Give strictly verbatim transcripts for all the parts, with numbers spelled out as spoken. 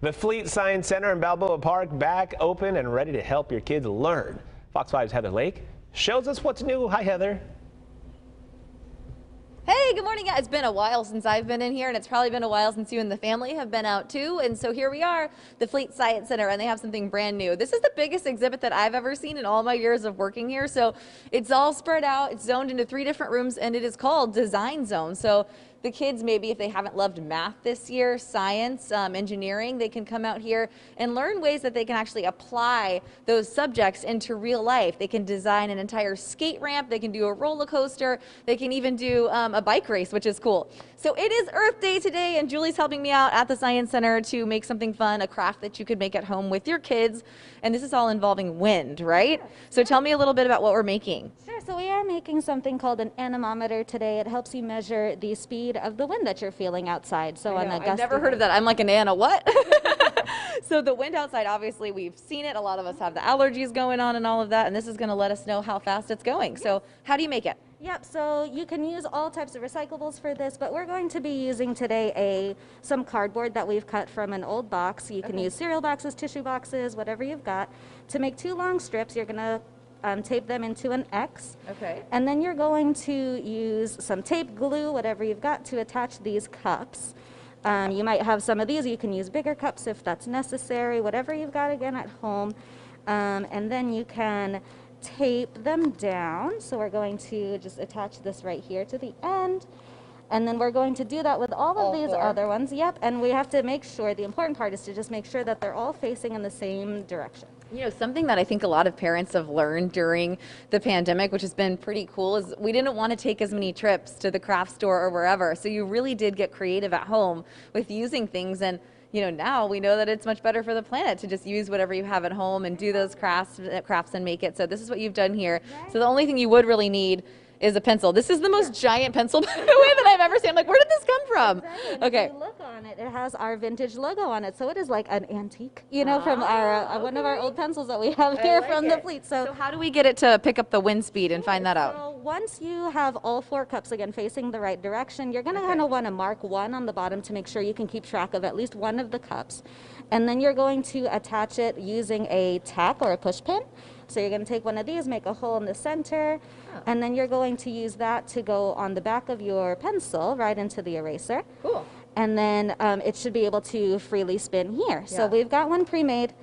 The Fleet Science Center in Balboa Park back open and ready to help your kids learn. Fox five's Heather Lake shows us what's new. Hi, Heather. Hey, good morning. Yeah, it's been a while since I've been in here, and it's probably been a while since you and the family have been out too. And so here we are, the Fleet Science Center, and they have something brand new. This is the biggest exhibit that I've ever seen in all my years of working here. So it's all spread out. It's zoned into three different rooms, and it is called Design Zone. So the kids, maybe if they haven't loved math this year, science, um, engineering, they can come out here and learn ways that they can actually apply those subjects into real life. They can design an entire skate ramp, they can do a roller coaster, they can even do um, a bike race, which is cool. So it is Earth Day today, and Julie's helping me out at the Science Center to make something fun, a craft that you could make at home with your kids. And this is all involving wind, right? So tell me a little bit about what we're making. Sure, so we are making something called an anemometer today. It helps you measure the speed of the wind that you're feeling outside. So on a gusty I've never heard of that. I'm like, an Anna, what? So the wind outside, obviously we've seen it. A lot of us have the allergies going on and all of that, and this is going to let us know how fast it's going. So how do you make it? Yep, so you can use all types of recyclables for this, but we're going to be using today a some cardboard that we've cut from an old box. You can Okay. use cereal boxes, tissue boxes, whatever you've got. To make two long strips, you're going to um, tape them into an X. Okay. And then you're going to use some tape, glue, whatever you've got to attach these cups. Um, you might have some of these. You can use bigger cups if that's necessary, whatever you've got again at home. Um, and then you can tape them down. So we're going to just attach this right here to the end. And then we're going to do that with all of All these four. other ones. Yep. And we have to make sure, the important part is to just make sure that they're all facing in the same direction. You know, something that I think a lot of parents have learned during the pandemic, which has been pretty cool, is we didn't want to take as many trips to the craft store or wherever. So you really did get creative at home with using things. And, you know, now we know that it's much better for the planet to just use whatever you have at home and do those crafts, crafts and make it. So this is what you've done here. So the only thing you would really need is a pencil. This is the most giant pencil, by the way, that I've ever seen. I'm like, where did this come from? Exactly. And Okay. If you look on it, it has our vintage logo on it. So it is like an antique, you know, from our uh, one of our old pencils that we have here like from the it. fleet. So how do we get it to pick up the wind speed and find that out? So once you have all four cups again facing the right direction, you're going to kind of want to mark one on the bottom to make sure you can keep track of at least one of the cups. And then you're going to attach it using a tack or a push pin. So you're going to take one of these, make a hole in the center, Oh. and then you're going to use that to go on the back of your pencil right into the eraser. Cool. And then um, it should be able to freely spin here. So Yeah. we've got one pre-made.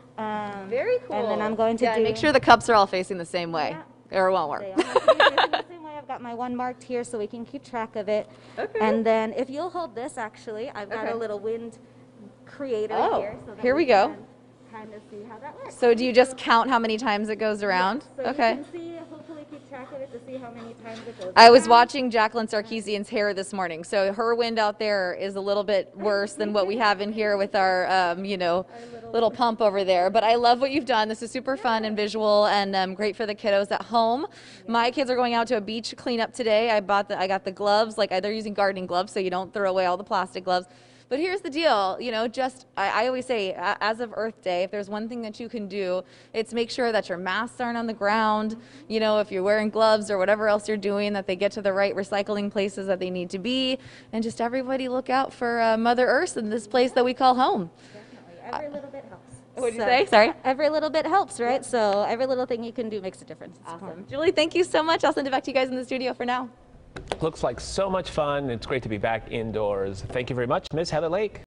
Um, Very cool. And then I'm going to yeah, do... make sure the cups are all facing the same way, or it won't work. They all have to be facing the same way. I've got my one marked here so we can keep track of it. Okay. And then if you'll hold this, actually, I've got Okay. a little wind creator Oh, here. So that here we go. Kind of see how that works. So do you just count how many times it goes around? So Okay. you can see, hopefully keep track of it to see how many times it goes I was around. watching Jacqueline Sarkeesian's hair this morning, so her wind out there is a little bit worse than what we have in here with our, um, you know, little pump over there. But I love what you've done. This is super fun and visual, and um, great for the kiddos at home. My kids are going out to a beach cleanup today. I bought the, I got the gloves, like they're using gardening gloves, so you don't throw away all the plastic gloves. But here's the deal, you know, just, I, I always say, a- as of Earth Day, if there's one thing that you can do, it's make sure that your masks aren't on the ground. You know, if you're wearing gloves or whatever else you're doing, that they get to the right recycling places that they need to be. And just everybody look out for uh, Mother Earth in this place that we call home. Definitely. Every little bit helps. What'd you So- say? Sorry. Every little bit helps, right? So every little thing you can do makes a difference. It's Awesome. important. Julie, thank you so much. I'll send it back to you guys in the studio for now. Looks like so much fun. It's great to be back indoors. Thank you very much, Miss Heather Lake.